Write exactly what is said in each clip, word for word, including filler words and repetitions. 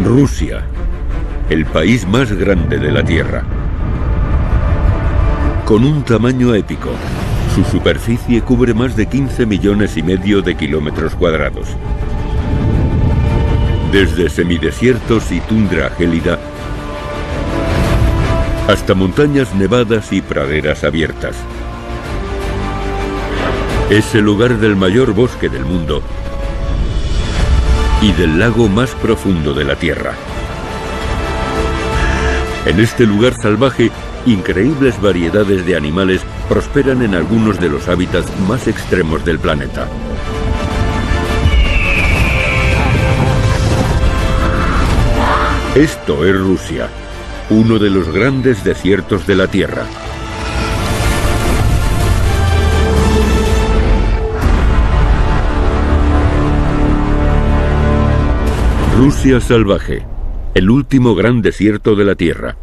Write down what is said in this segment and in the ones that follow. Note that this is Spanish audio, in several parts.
Rusia, el país más grande de la Tierra. Con un tamaño épico, su superficie cubre más de quince millones y medio de kilómetros cuadrados. Desde semidesiertos y tundra gélida hasta montañas nevadas y praderas abiertas. Es el lugar del mayor bosque del mundo y del lago más profundo de la Tierra. En este lugar salvaje, increíbles variedades de animales prosperan en algunos de los hábitats más extremos del planeta. Esto es Rusia, uno de los grandes desiertos de la Tierra. Rusia salvaje, el último gran desierto de la Tierra.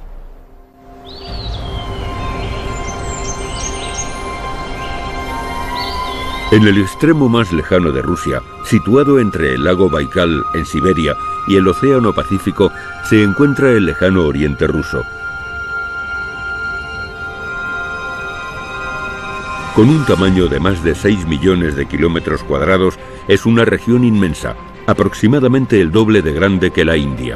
En el extremo más lejano de Rusia, situado entre el lago Baikal en Siberia y el Océano Pacífico, se encuentra el lejano oriente ruso. Con un tamaño de más de seis millones de kilómetros cuadrados, es una región inmensa, aproximadamente el doble de grande que la India.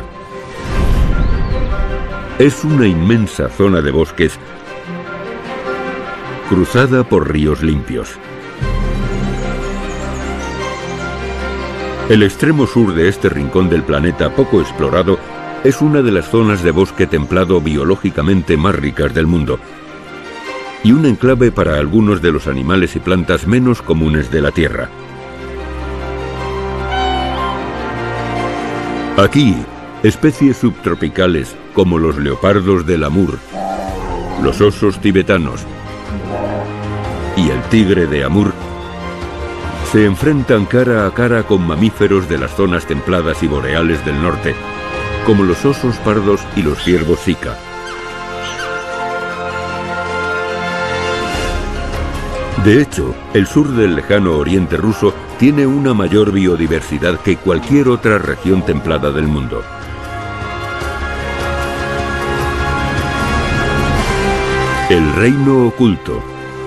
Es una inmensa zona de bosques cruzada por ríos limpios. El extremo sur de este rincón del planeta poco explorado es una de las zonas de bosque templado biológicamente más ricas del mundo y un enclave para algunos de los animales y plantas menos comunes de la Tierra. Aquí, especies subtropicales como los leopardos del Amur, los osos tibetanos y el tigre de Amur se enfrentan cara a cara con mamíferos de las zonas templadas y boreales del norte, como los osos pardos y los ciervos sika. De hecho, el sur del lejano oriente ruso tiene una mayor biodiversidad que cualquier otra región templada del mundo. El reino oculto.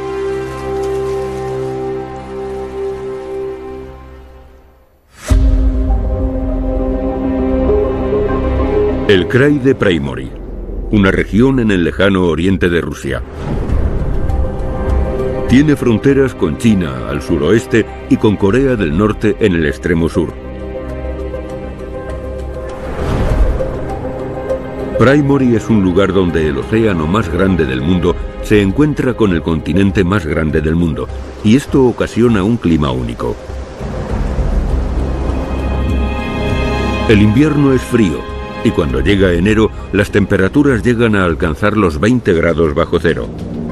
El Krai de Praimory, una región en el lejano oriente de Rusia. Tiene fronteras con China al suroeste y con Corea del Norte en el extremo sur. Praimory es un lugar donde el océano más grande del mundo se encuentra con el continente más grande del mundo, y esto ocasiona un clima único. El invierno es frío, y cuando llega enero, las temperaturas llegan a alcanzar los veinte grados bajo cero.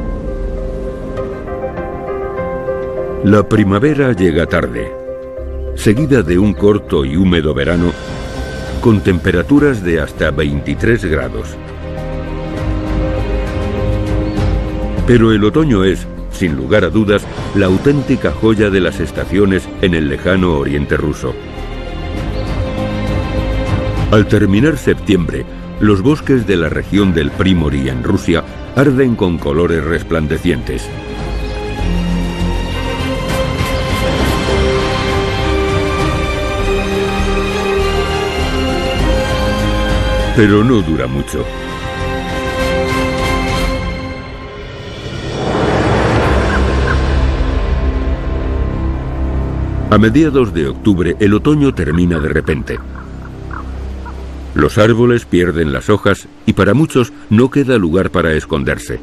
La primavera llega tarde, seguida de un corto y húmedo verano, con temperaturas de hasta veintitrés grados. Pero el otoño es, sin lugar a dudas, la auténtica joya de las estaciones en el lejano oriente ruso. Al terminar septiembre, los bosques de la región del Praimory en Rusia arden con colores resplandecientes. Pero no dura mucho. A mediados de octubre, el otoño termina de repente. Los árboles pierden las hojas y para muchos no queda lugar para esconderse.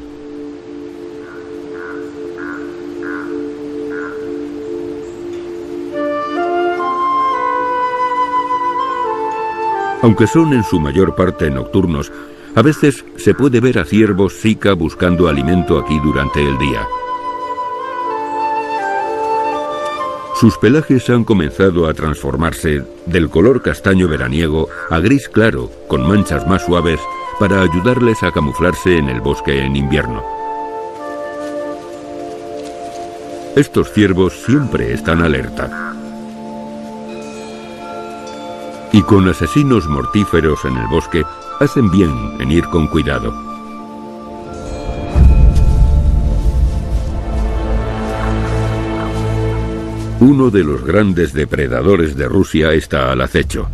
Aunque son en su mayor parte nocturnos, a veces se puede ver a ciervos sika buscando alimento aquí durante el día. Sus pelajes han comenzado a transformarse del color castaño veraniego a gris claro, con manchas más suaves, para ayudarles a camuflarse en el bosque en invierno. Estos ciervos siempre están alerta. Y con asesinos mortíferos en el bosque, hacen bien en ir con cuidado. Uno de los grandes depredadores de Rusia está al acecho.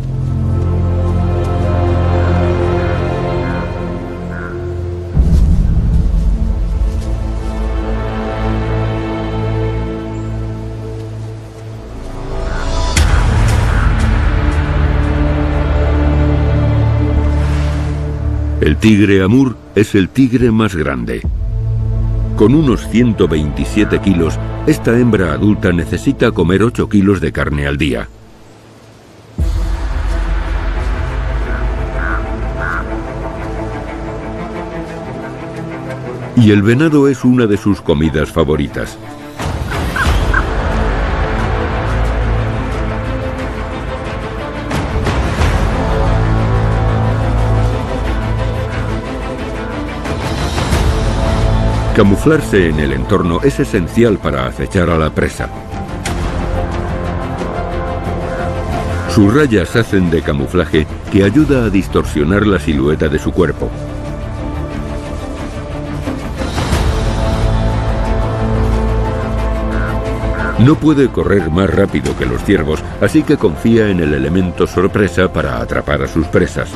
El tigre Amur es el tigre más grande. Con unos ciento veintisiete kilos, esta hembra adulta necesita comer ocho kilos de carne al día. Y el venado es una de sus comidas favoritas. Camuflarse en el entorno es esencial para acechar a la presa. Sus rayas hacen de camuflaje que ayuda a distorsionar la silueta de su cuerpo. No puede correr más rápido que los ciervos, así que confía en el elemento sorpresa para atrapar a sus presas.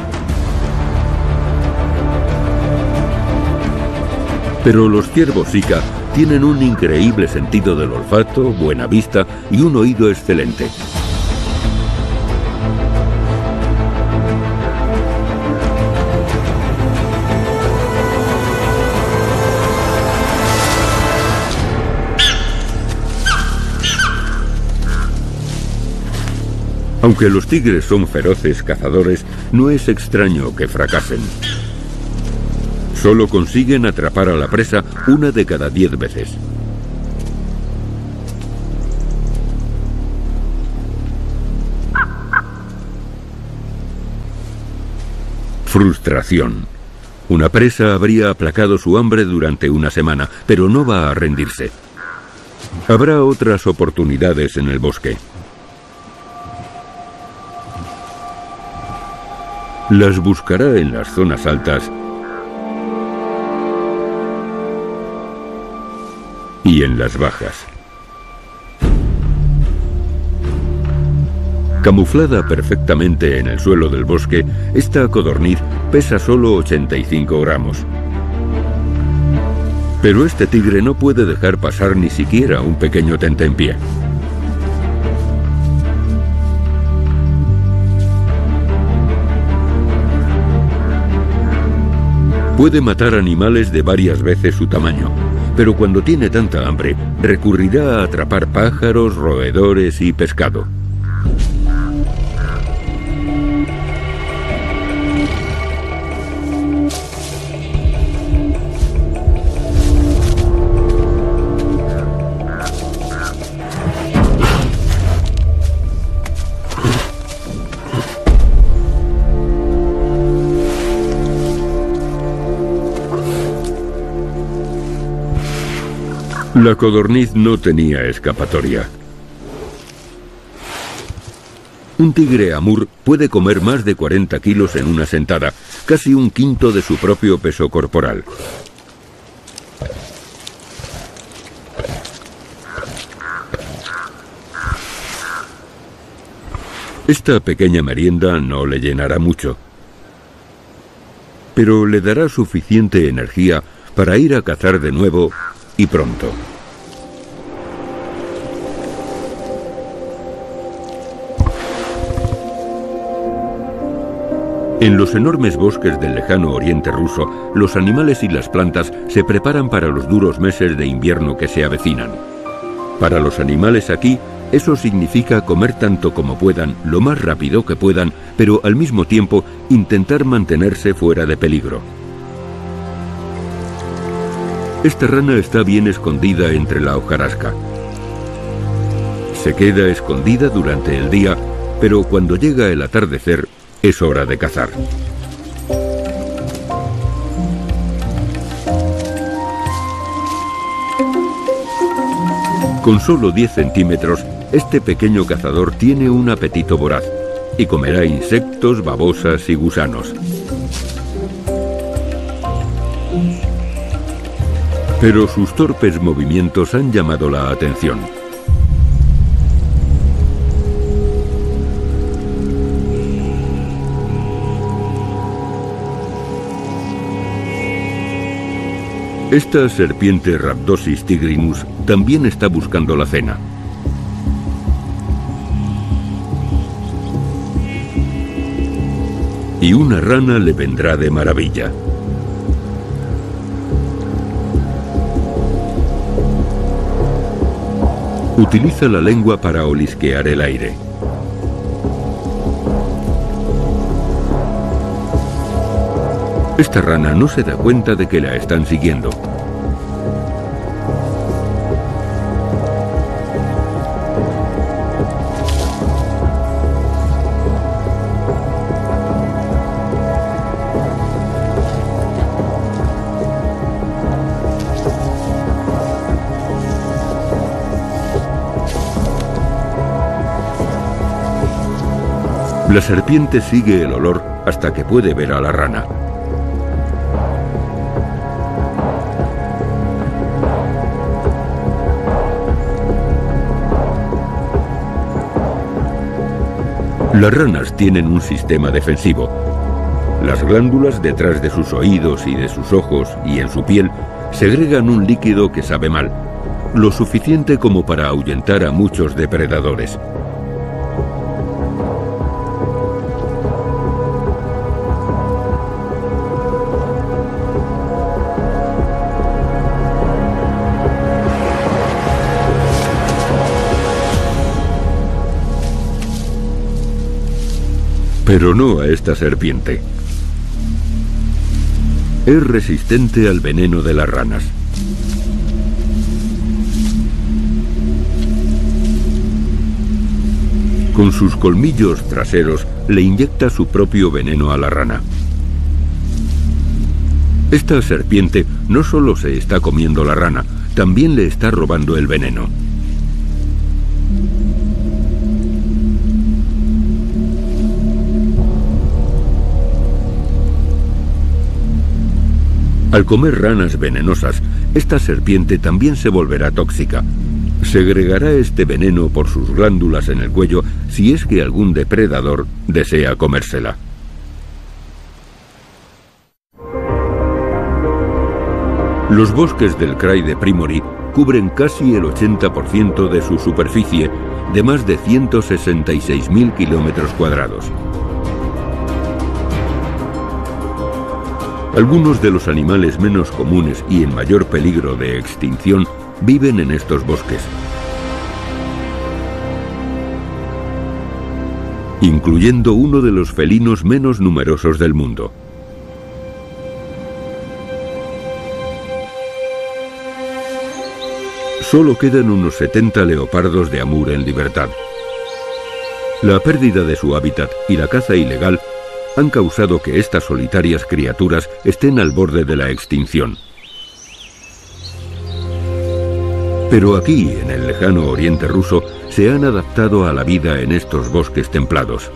Pero los ciervos Sika tienen un increíble sentido del olfato, buena vista y un oído excelente. Aunque los tigres son feroces cazadores, no es extraño que fracasen. Solo consiguen atrapar a la presa una de cada diez veces. Frustración. Una presa habría aplacado su hambre durante una semana, pero no va a rendirse. Habrá otras oportunidades en el bosque. Las buscará en las zonas altas y en las bajas. Camuflada perfectamente en el suelo del bosque, esta codorniz pesa solo ochenta y cinco gramos. Pero este tigre no puede dejar pasar ni siquiera un pequeño tentempié. Puede matar animales de varias veces su tamaño, pero cuando tiene tanta hambre, recurrirá a atrapar pájaros, roedores y pescado. La codorniz no tenía escapatoria. Un tigre Amur puede comer más de cuarenta kilos en una sentada, casi un quinto de su propio peso corporal. Esta pequeña merienda no le llenará mucho, pero le dará suficiente energía para ir a cazar de nuevo y pronto. En los enormes bosques del lejano oriente ruso, los animales y las plantas se preparan para los duros meses de invierno que se avecinan. Para los animales aquí, eso significa comer tanto como puedan, lo más rápido que puedan, pero al mismo tiempo intentar mantenerse fuera de peligro. Esta rana está bien escondida entre la hojarasca. Se queda escondida durante el día, pero cuando llega el atardecer, es hora de cazar. Con solo diez centímetros, este pequeño cazador tiene un apetito voraz y comerá insectos, babosas y gusanos. Pero sus torpes movimientos han llamado la atención. Esta serpiente Rhabdosis tigrinus también está buscando la cena. Y una rana le vendrá de maravilla. Utiliza la lengua para olisquear el aire. Esta rana no se da cuenta de que la están siguiendo. La serpiente sigue el olor hasta que puede ver a la rana. Las ranas tienen un sistema defensivo. Las glándulas detrás de sus oídos y de sus ojos y en su piel segregan un líquido que sabe mal, lo suficiente como para ahuyentar a muchos depredadores. Pero no a esta serpiente. Es resistente al veneno de las ranas. Con sus colmillos traseros le inyecta su propio veneno a la rana. Esta serpiente no solo se está comiendo la rana, también le está robando el veneno. Al comer ranas venenosas, esta serpiente también se volverá tóxica. Segregará este veneno por sus glándulas en el cuello si es que algún depredador desea comérsela. Los bosques del krai de Primory cubren casi el ochenta por ciento de su superficie, de más de ciento sesenta y seis mil kilómetros cuadrados. Algunos de los animales menos comunes y en mayor peligro de extinción viven en estos bosques, incluyendo uno de los felinos menos numerosos del mundo. Solo quedan unos setenta leopardos de Amur en libertad. La pérdida de su hábitat y la caza ilegal han causado que estas solitarias criaturas estén al borde de la extinción. Pero aquí, en el lejano oriente ruso, se han adaptado a la vida en estos bosques templados.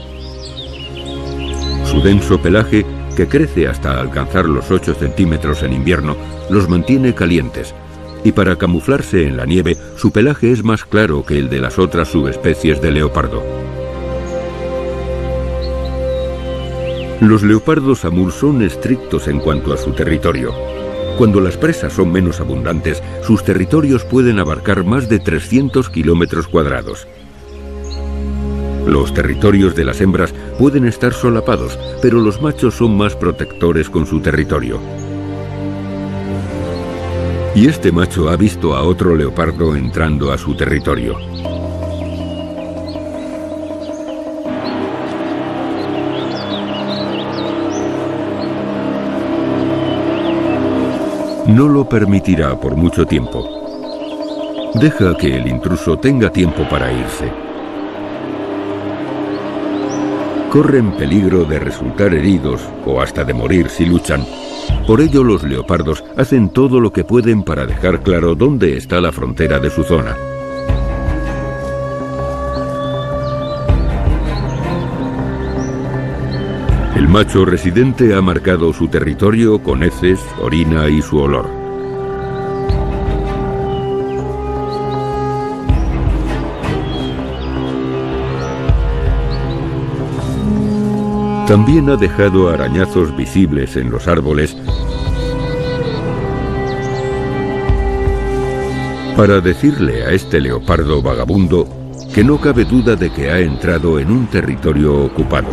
Su denso pelaje, que crece hasta alcanzar los ocho centímetros en invierno, los mantiene calientes, y para camuflarse en la nieve, su pelaje es más claro que el de las otras subespecies de leopardo. Los leopardos Amur son estrictos en cuanto a su territorio. Cuando las presas son menos abundantes, sus territorios pueden abarcar más de trescientos kilómetros cuadrados. Los territorios de las hembras pueden estar solapados, pero los machos son más protectores con su territorio. Y este macho ha visto a otro leopardo entrando a su territorio. No lo permitirá por mucho tiempo. Deja que el intruso tenga tiempo para irse. Corren peligro de resultar heridos o hasta de morir si luchan. Por ello, los leopardos hacen todo lo que pueden para dejar claro dónde está la frontera de su zona. El macho residente ha marcado su territorio con heces, orina y su olor. También ha dejado arañazos visibles en los árboles para decirle a este leopardo vagabundo que no cabe duda de que ha entrado en un territorio ocupado.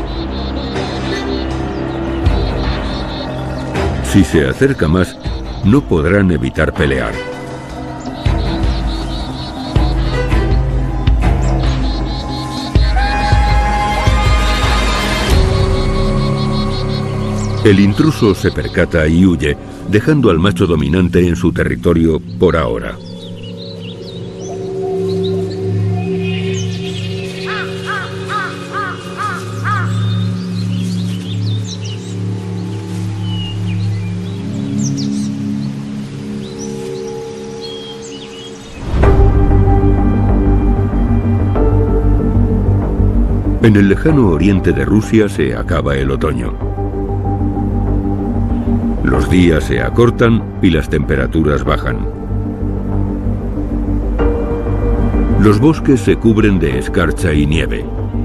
Si se acerca más, no podrán evitar pelear. El intruso se percata y huye, dejando al macho dominante en su territorio por ahora. En el lejano oriente de Rusia se acaba el otoño. Los días se acortan y las temperaturas bajan. Los bosques se cubren de escarcha y nieve.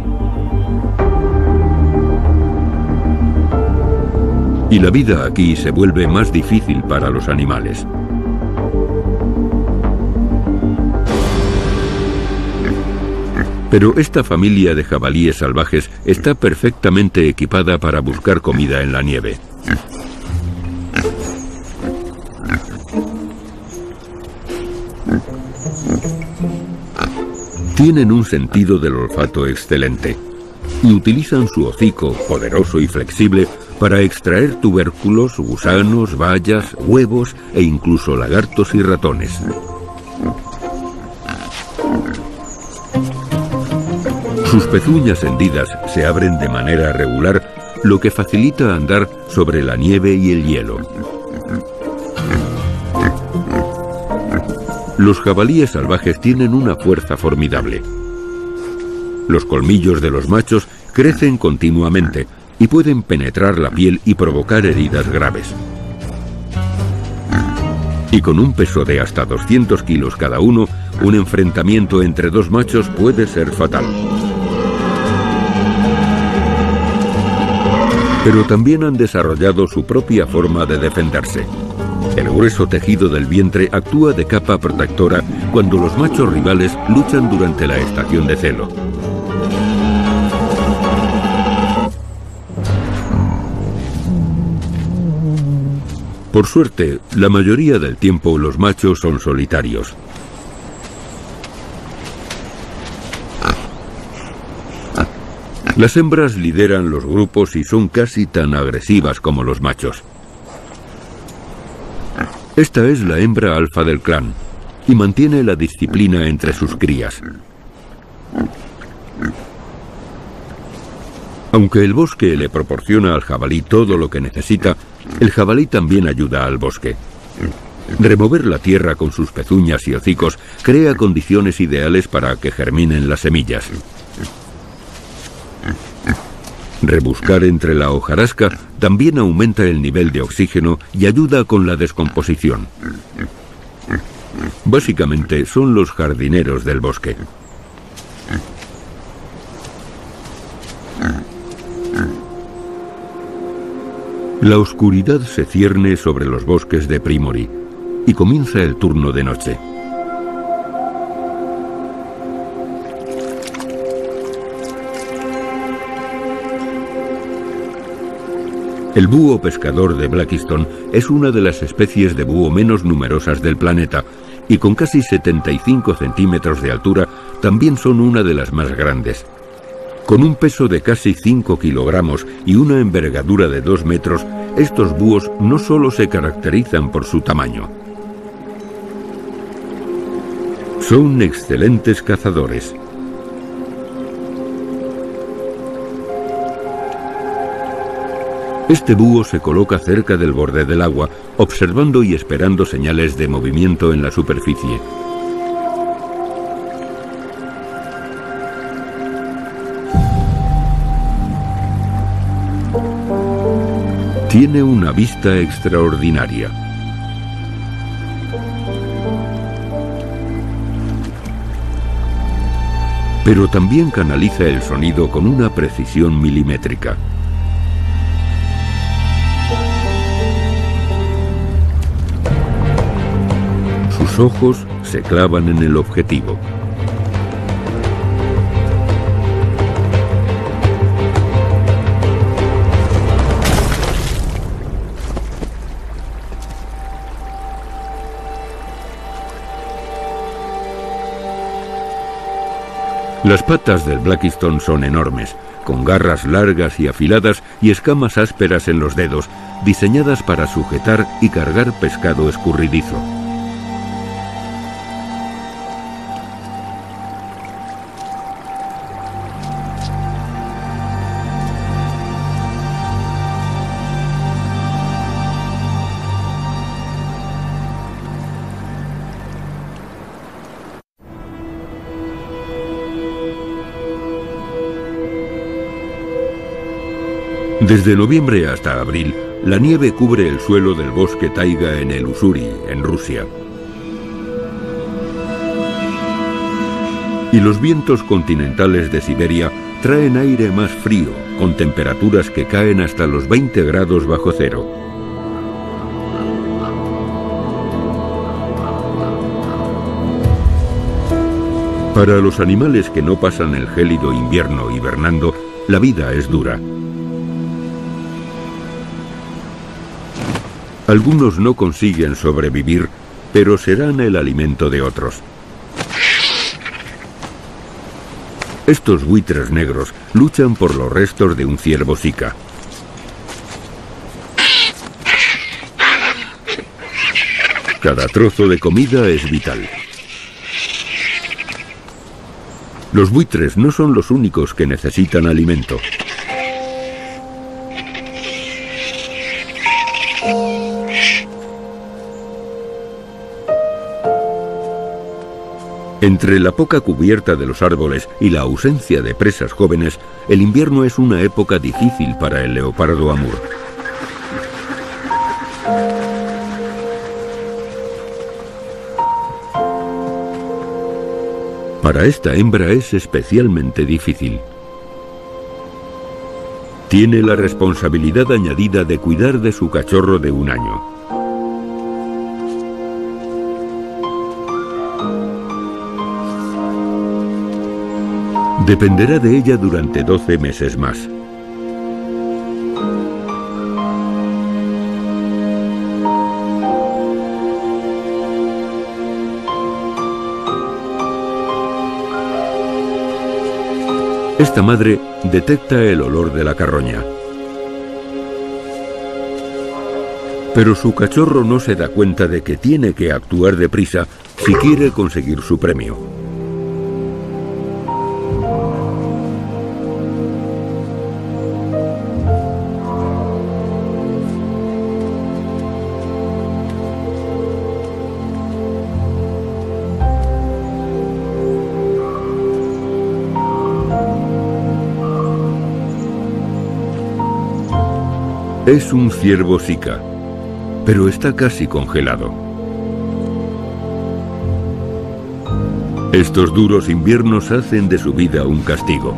Y la vida aquí se vuelve más difícil para los animales. Pero esta familia de jabalíes salvajes está perfectamente equipada para buscar comida en la nieve. Tienen un sentido del olfato excelente y utilizan su hocico, poderoso y flexible, para extraer tubérculos, gusanos, bayas, huevos e incluso lagartos y ratones. Sus pezuñas hendidas se abren de manera regular, lo que facilita andar sobre la nieve y el hielo. Los jabalíes salvajes tienen una fuerza formidable. Los colmillos de los machos crecen continuamente y pueden penetrar la piel y provocar heridas graves. Y con un peso de hasta doscientos kilos cada uno, un enfrentamiento entre dos machos puede ser fatal. Pero también han desarrollado su propia forma de defenderse. El grueso tejido del vientre actúa de capa protectora cuando los machos rivales luchan durante la estación de celo. Por suerte, la mayoría del tiempo los machos son solitarios. Las hembras lideran los grupos y son casi tan agresivas como los machos. Esta es la hembra alfa del clan y mantiene la disciplina entre sus crías. Aunque el bosque le proporciona al jabalí todo lo que necesita, el jabalí también ayuda al bosque. Remover la tierra con sus pezuñas y hocicos crea condiciones ideales para que germinen las semillas. Rebuscar entre la hojarasca también aumenta el nivel de oxígeno y ayuda con la descomposición. Básicamente son los jardineros del bosque. La oscuridad se cierne sobre los bosques de Primorye y comienza el turno de noche. El búho pescador de Blakiston es una de las especies de búho menos numerosas del planeta y con casi setenta y cinco centímetros de altura también son una de las más grandes. Con un peso de casi cinco kilogramos y una envergadura de dos metros, estos búhos no solo se caracterizan por su tamaño. Son excelentes cazadores. Este búho se coloca cerca del borde del agua, observando y esperando señales de movimiento en la superficie. Tiene una vista extraordinaria. Pero también canaliza el sonido con una precisión milimétrica. Sus ojos se clavan en el objetivo. Las patas del Blackiston son enormes, con garras largas y afiladas y escamas ásperas en los dedos, diseñadas para sujetar y cargar pescado escurridizo. Desde noviembre hasta abril, la nieve cubre el suelo del bosque taiga en el Ussuri, en Rusia. Y los vientos continentales de Siberia traen aire más frío, con temperaturas que caen hasta los veinte grados bajo cero. Para los animales que no pasan el gélido invierno hibernando, la vida es dura. Algunos no consiguen sobrevivir, pero serán el alimento de otros. Estos buitres negros luchan por los restos de un ciervo sika. Cada trozo de comida es vital. Los buitres no son los únicos que necesitan alimento. Entre la poca cubierta de los árboles y la ausencia de presas jóvenes, el invierno es una época difícil para el leopardo amur. Para esta hembra es especialmente difícil. Tiene la responsabilidad añadida de cuidar de su cachorro de un año. Dependerá de ella durante doce meses más. Esta madre detecta el olor de la carroña. Pero su cachorro no se da cuenta de que tiene que actuar deprisa si quiere conseguir su premio. Es un ciervo sika, pero está casi congelado. Estos duros inviernos hacen de su vida un castigo.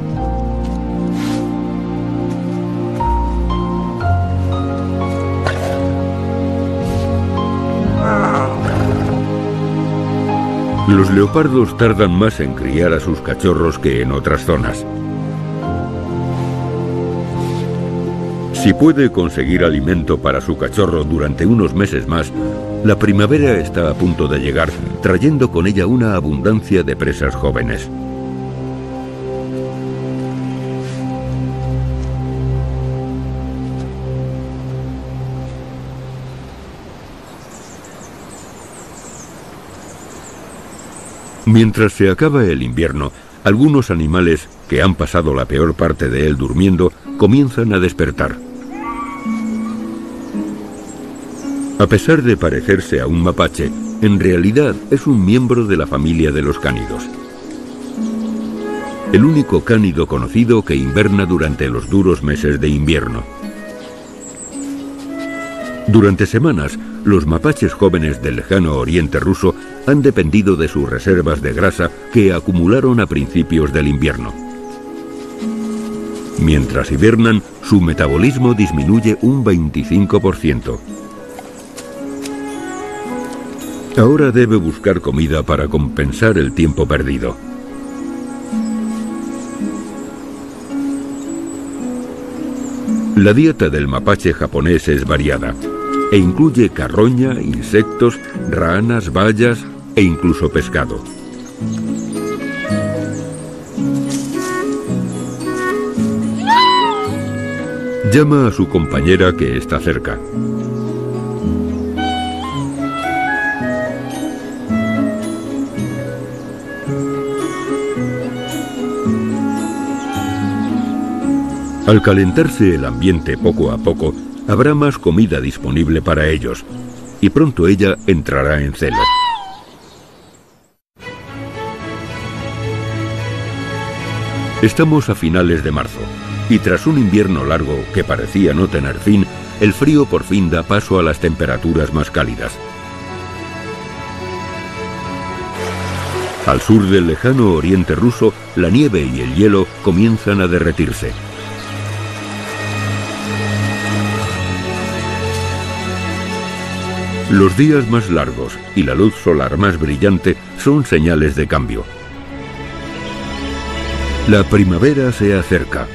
Los leopardos tardan más en criar a sus cachorros que en otras zonas. Si puede conseguir alimento para su cachorro durante unos meses más, la primavera está a punto de llegar, trayendo con ella una abundancia de presas jóvenes. Mientras se acaba el invierno, algunos animales, que han pasado la peor parte de él durmiendo, comienzan a despertar. A pesar de parecerse a un mapache, en realidad es un miembro de la familia de los cánidos. El único cánido conocido que inverna durante los duros meses de invierno. Durante semanas, los mapaches jóvenes del lejano oriente ruso han dependido de sus reservas de grasa que acumularon a principios del invierno. Mientras hibernan, su metabolismo disminuye un veinticinco por ciento. Ahora debe buscar comida para compensar el tiempo perdido. La dieta del mapache japonés es variada e incluye carroña, insectos, ranas, bayas e incluso pescado. Llama a su compañera que está cerca. Al calentarse el ambiente poco a poco, habrá más comida disponible para ellos, y pronto ella entrará en celo. Estamos a finales de marzo, y tras un invierno largo que parecía no tener fin, el frío por fin da paso a las temperaturas más cálidas. Al sur del lejano oriente ruso, la nieve y el hielo comienzan a derretirse. Los días más largos y la luz solar más brillante son señales de cambio. La primavera se acerca.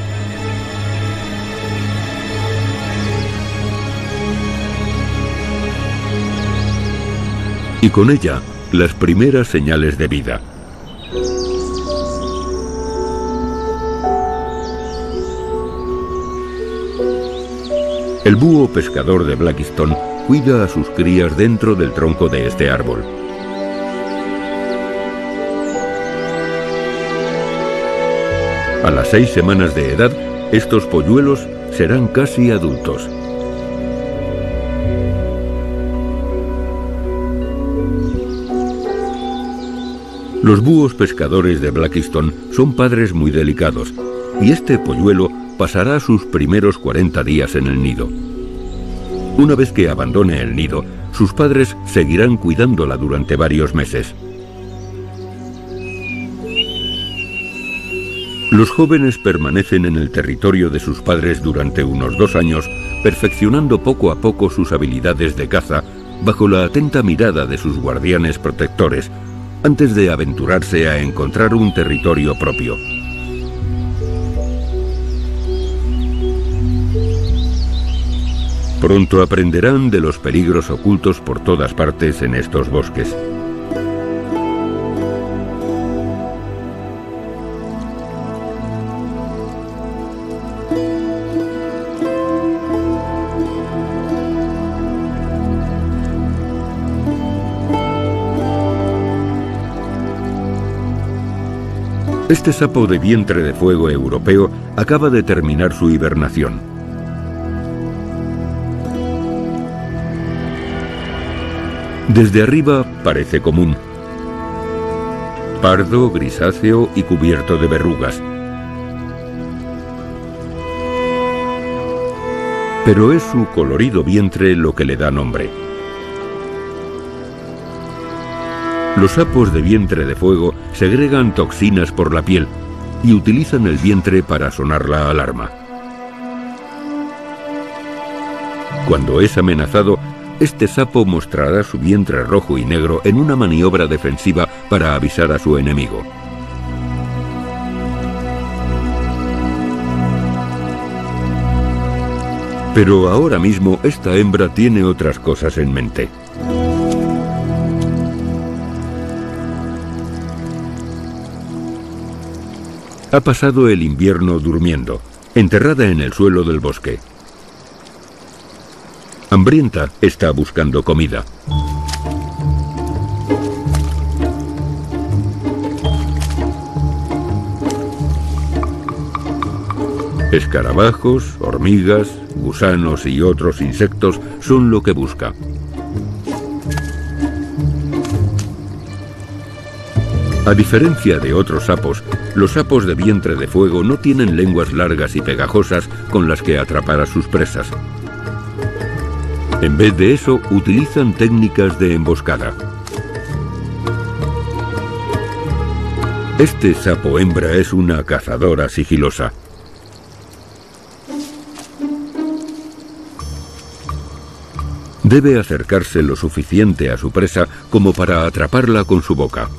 Y con ella, las primeras señales de vida. El búho pescador de Blakiston cuida a sus crías dentro del tronco de este árbol. A las seis semanas de edad, estos polluelos serán casi adultos. Los búhos pescadores de Blakiston son padres muy delicados, y este polluelo pasará sus primeros cuarenta días en el nido. Una vez que abandone el nido, sus padres seguirán cuidándola durante varios meses. Los jóvenes permanecen en el territorio de sus padres durante unos dos años, perfeccionando poco a poco sus habilidades de caza bajo la atenta mirada de sus guardianes protectores, antes de aventurarse a encontrar un territorio propio. Pronto aprenderán de los peligros ocultos por todas partes en estos bosques. Este sapo de vientre de fuego europeo acaba de terminar su hibernación. Desde arriba parece común, pardo, grisáceo y cubierto de verrugas. Pero es su colorido vientre lo que le da nombre. Los sapos de vientre de fuego segregan toxinas por la piel y utilizan el vientre para sonar la alarma. Cuando es amenazado, este sapo mostrará su vientre rojo y negro en una maniobra defensiva para avisar a su enemigo. Pero ahora mismo esta hembra tiene otras cosas en mente. Ha pasado el invierno durmiendo, enterrada en el suelo del bosque. Hambrienta, está buscando comida. Escarabajos, hormigas, gusanos y otros insectos son lo que busca. A diferencia de otros sapos, los sapos de vientre de fuego no tienen lenguas largas y pegajosas con las que atrapar a sus presas. En vez de eso, utilizan técnicas de emboscada. Este sapo hembra es una cazadora sigilosa. Debe acercarse lo suficiente a su presa como para atraparla con su boca.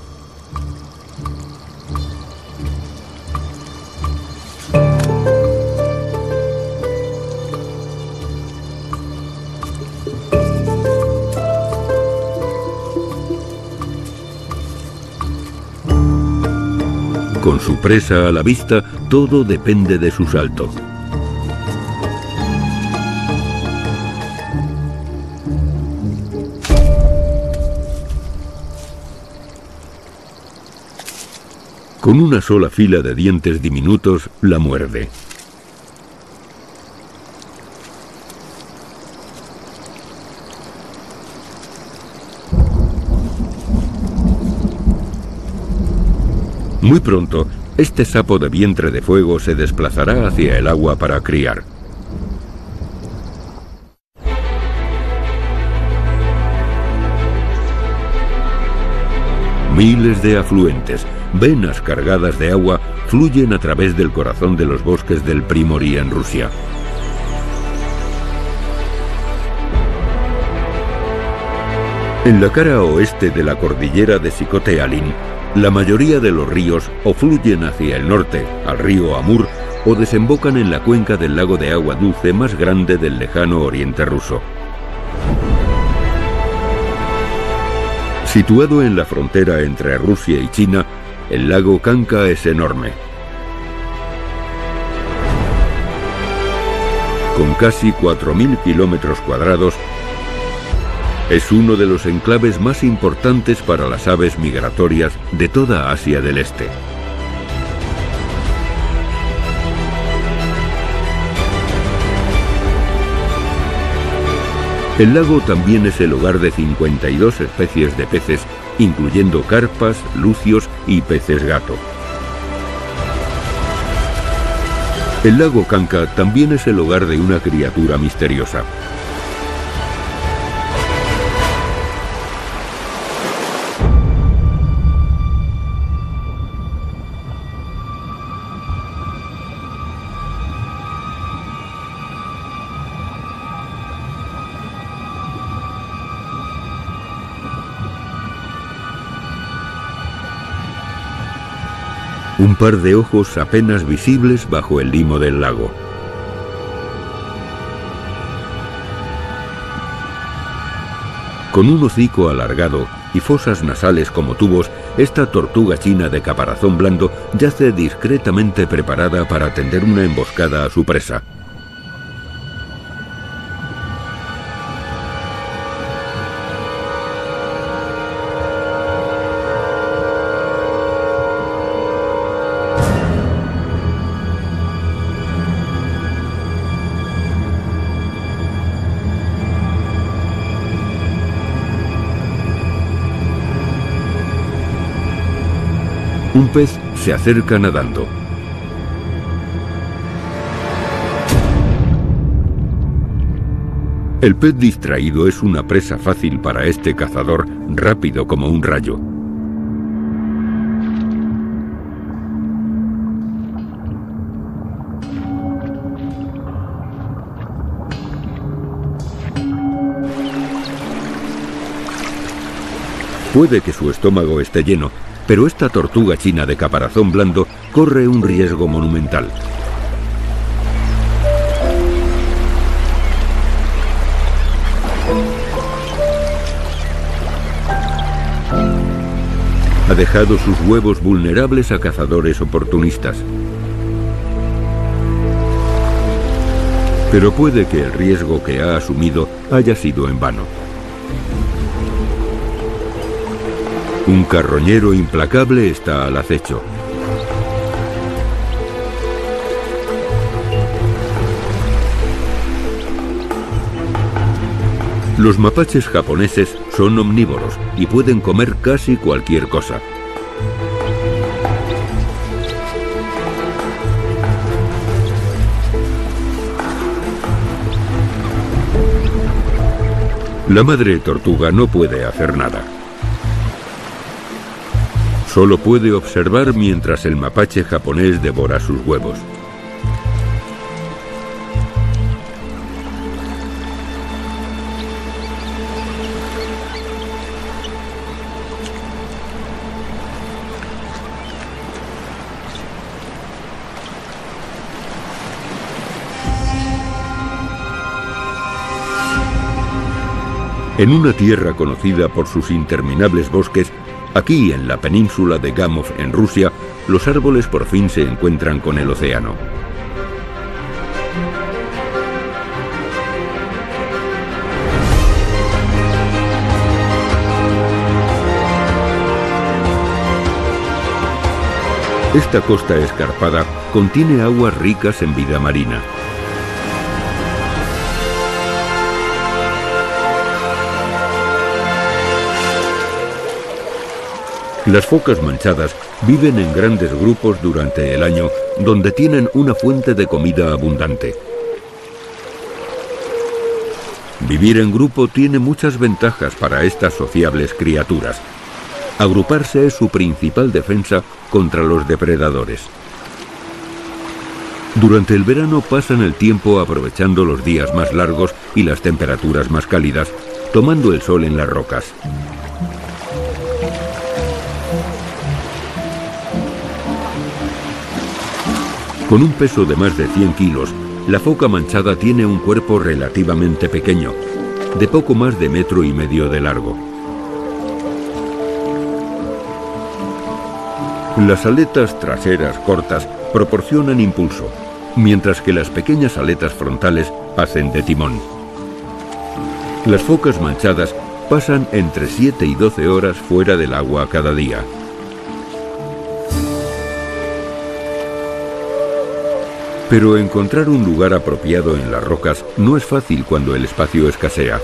Con su presa a la vista, todo depende de su salto. Con una sola fila de dientes diminutos, la muerde. Muy pronto, este sapo de vientre de fuego se desplazará hacia el agua para criar. Miles de afluentes, venas cargadas de agua, fluyen a través del corazón de los bosques del Primorie en Rusia. En la cara oeste de la cordillera de Sikhote-Alin, la mayoría de los ríos o fluyen hacia el norte, al río Amur, o desembocan en la cuenca del lago de agua dulce más grande del lejano oriente ruso. Situado en la frontera entre Rusia y China, el lago Kanka es enorme. Con casi cuatro mil kilómetros cuadrados, es uno de los enclaves más importantes para las aves migratorias de toda Asia del Este. El lago también es el hogar de cincuenta y dos especies de peces, incluyendo carpas, lucios y peces gato. El lago Kanka también es el hogar de una criatura misteriosa. Un par de ojos apenas visibles bajo el limo del lago. Con un hocico alargado y fosas nasales como tubos, esta tortuga china de caparazón blando yace discretamente preparada para tender una emboscada a su presa. Un pez se acerca nadando. El pez distraído es una presa fácil para este cazador, rápido como un rayo. Puede que su estómago esté lleno, pero esta tortuga china de caparazón blando corre un riesgo monumental. Ha dejado sus huevos vulnerables a cazadores oportunistas. Pero puede que el riesgo que ha asumido haya sido en vano. Un carroñero implacable está al acecho. Los mapaches japoneses son omnívoros y pueden comer casi cualquier cosa. La madre tortuga no puede hacer nada. Solo puede observar mientras el mapache japonés devora sus huevos. En una tierra conocida por sus interminables bosques, aquí en la península de Gamov en Rusia, los árboles por fin se encuentran con el océano. Esta costa escarpada contiene aguas ricas en vida marina. Las focas manchadas viven en grandes grupos durante el año, donde tienen una fuente de comida abundante. Vivir en grupo tiene muchas ventajas para estas sociables criaturas. Agruparse es su principal defensa contra los depredadores. Durante el verano pasan el tiempo aprovechando los días más largos y las temperaturas más cálidas, tomando el sol en las rocas. Con un peso de más de cien kilos, la foca manchada tiene un cuerpo relativamente pequeño, de poco más de metro y medio de largo. Las aletas traseras cortas proporcionan impulso, mientras que las pequeñas aletas frontales hacen de timón. Las focas manchadas pasan entre siete y doce horas fuera del agua cada día. Pero encontrar un lugar apropiado en las rocas no es fácil cuando el espacio escasea.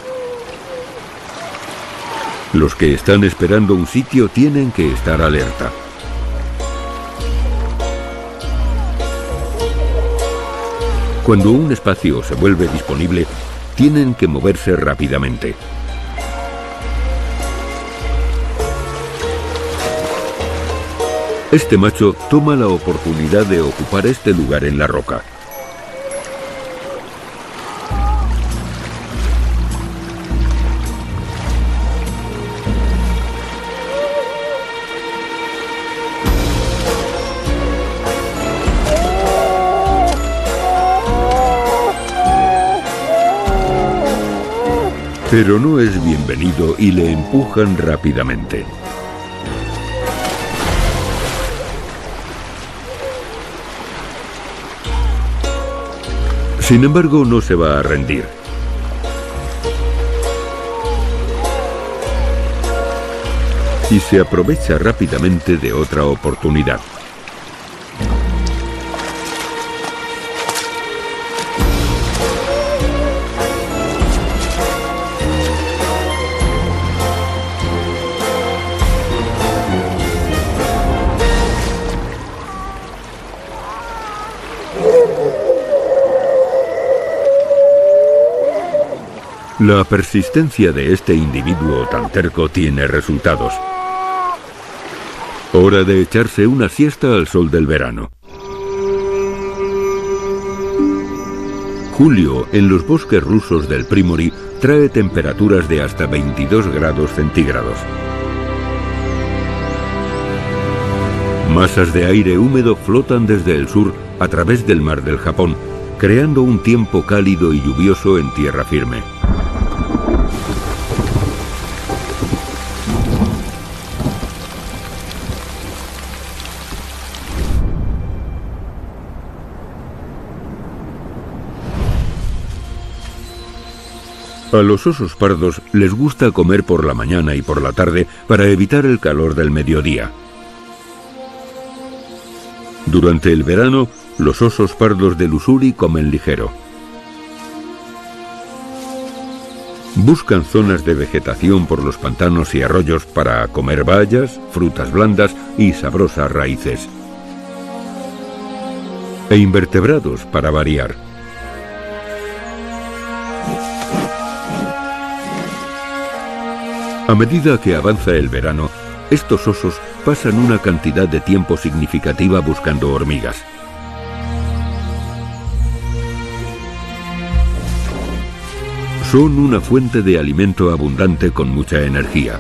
Los que están esperando un sitio tienen que estar alerta. Cuando un espacio se vuelve disponible, tienen que moverse rápidamente. Este macho toma la oportunidad de ocupar este lugar en la roca. Pero no es bienvenido y le empujan rápidamente. Sin embargo, no se va a rendir. Y se aprovecha rápidamente de otra oportunidad. La persistencia de este individuo tan terco tiene resultados. Hora de echarse una siesta al sol del verano. Julio, en los bosques rusos del Primory, trae temperaturas de hasta veintidós grados centígrados. Masas de aire húmedo flotan desde el sur a través del mar del Japón, creando un tiempo cálido y lluvioso en tierra firme. A los osos pardos les gusta comer por la mañana y por la tarde para evitar el calor del mediodía. Durante el verano, los osos pardos del Ussuri comen ligero. Buscan zonas de vegetación por los pantanos y arroyos para comer bayas, frutas blandas y sabrosas raíces. E invertebrados para variar. A medida que avanza el verano, estos osos pasan una cantidad de tiempo significativa buscando hormigas. Son una fuente de alimento abundante con mucha energía.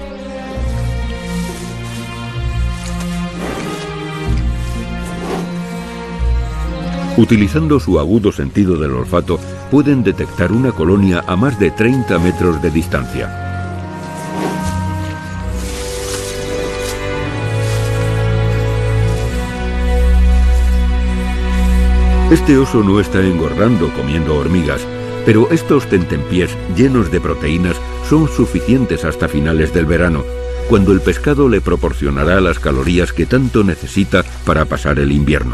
Utilizando su agudo sentido del olfato, pueden detectar una colonia a más de treinta metros de distancia. Este oso no está engordando comiendo hormigas, pero estos tentempiés llenos de proteínas son suficientes hasta finales del verano, cuando el pescado le proporcionará las calorías que tanto necesita para pasar el invierno.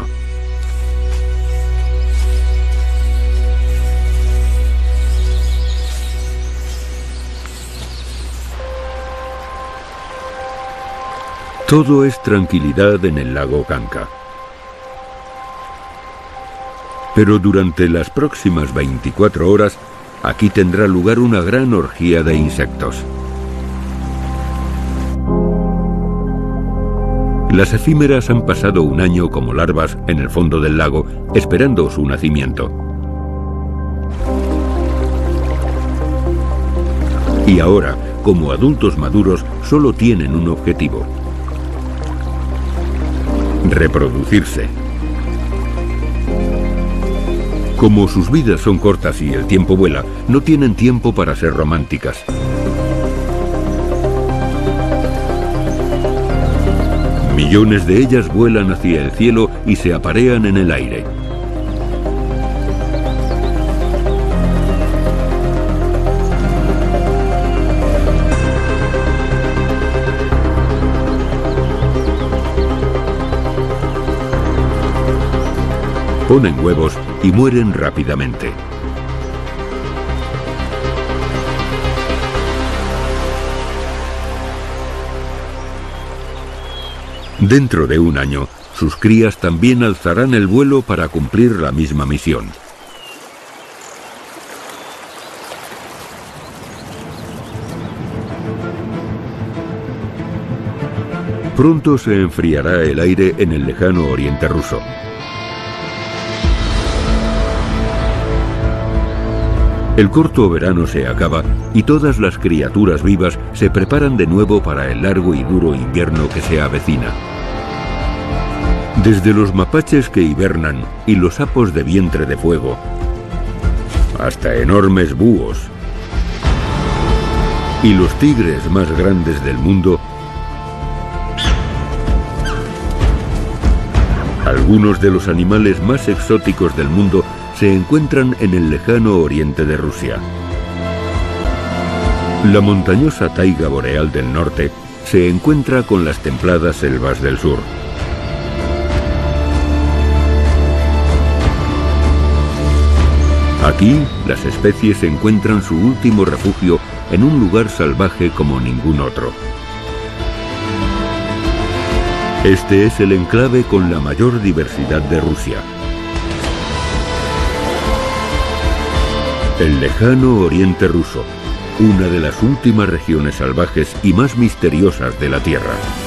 Todo es tranquilidad en el lago Kanka. Pero durante las próximas veinticuatro horas, aquí tendrá lugar una gran orgía de insectos. Las efímeras han pasado un año como larvas en el fondo del lago, esperando su nacimiento. Y ahora, como adultos maduros, solo tienen un objetivo: reproducirse. Como sus vidas son cortas y el tiempo vuela, no tienen tiempo para ser románticas. Millones de ellas vuelan hacia el cielo y se aparean en el aire. Ponen huevos y mueren rápidamente. Dentro de un año, sus crías también alzarán el vuelo para cumplir la misma misión. Pronto se enfriará el aire en el lejano oriente ruso. El corto verano se acaba y todas las criaturas vivas se preparan de nuevo para el largo y duro invierno que se avecina. Desde los mapaches que hibernan y los sapos de vientre de fuego, hasta enormes búhos y los tigres más grandes del mundo, algunos de los animales más exóticos del mundo se encuentran en el lejano oriente de Rusia. La montañosa taiga boreal del norte se encuentra con las templadas selvas del sur. Aquí, las especies encuentran su último refugio en un lugar salvaje como ningún otro. Este es el enclave con la mayor diversidad de Rusia. El lejano oriente ruso, una de las últimas regiones salvajes y más misteriosas de la Tierra.